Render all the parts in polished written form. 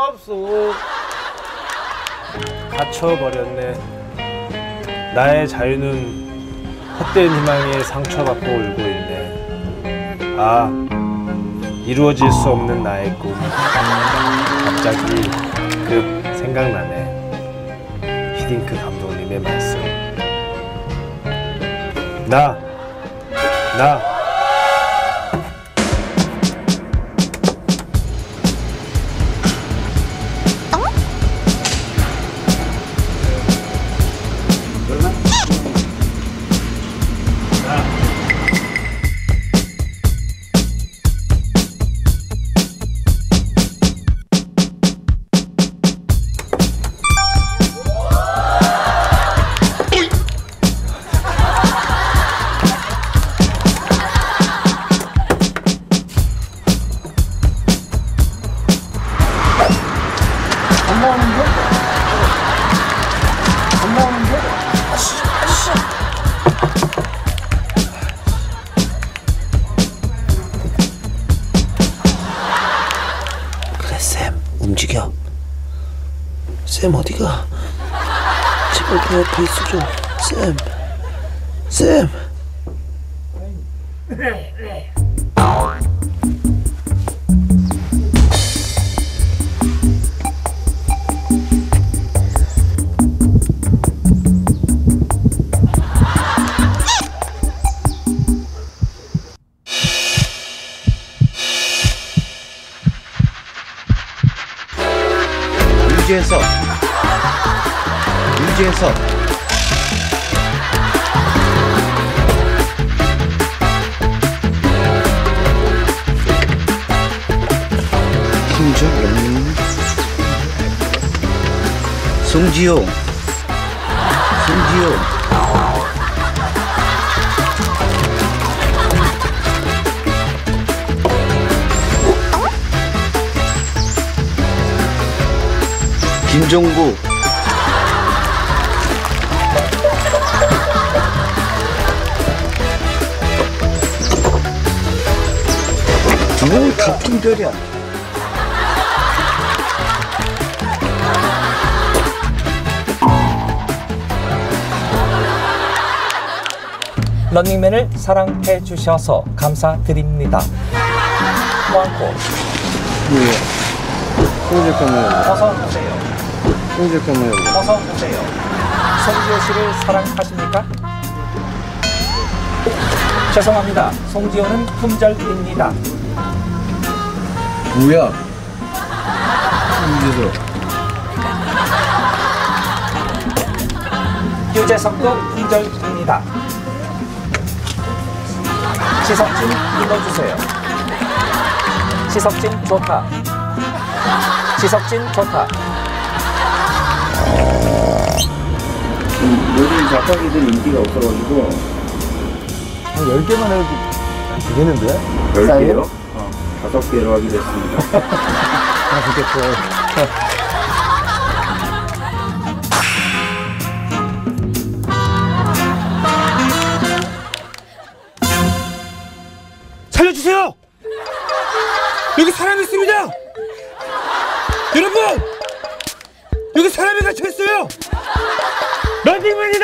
없어. 갇혀버렸네. 나의 자유는 헛된 희망에 상처받고 울고 있네. 아, 이루어질 수 없는 나의 꿈. 갑자기 급 생각나네. 히딩크 감독님의 말씀. 나 움직여. 쌤 어디가? 제발 내 옆에 있어줘. 쌤. 유재석 김정은 송지효 김종국 뭐 같은 별이야. 런닝맨을 사랑해 주셔서 감사드립니다. 고맙고 어서 오세요. 어서 오세요. 송지효 씨를 사랑하십니까? 죄송합니다. 송지효는 품절입니다. 뭐야? 유재석도 품절입니다. 시석진 읽어주세요. 시석진 좋다. 요즘 작가기들 인기가 없어가지고 한 10개만 해도 되겠는데? 10개요? 5개로 하기로 했습니다. 좋겠고. 살려주세요! 여기 사람이 있습니다! 여러분! 여기 사람이 갇혀있어요! 런닝맨이다!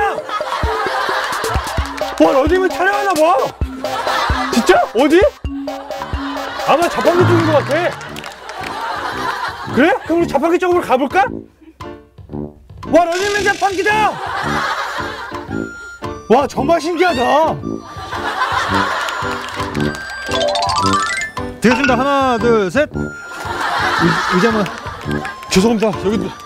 와, 런닝맨 촬영하나 봐! 진짜? 어디? 아마 자판기 쪽인 것 같아. 그래? 그럼 우리 자판기 쪽으로 가볼까? 와, 런닝맨 자판기다! 와, 정말 신기하다. 되겠습니다. 하나, 둘, 셋. 의자만. 죄송합니다. 여기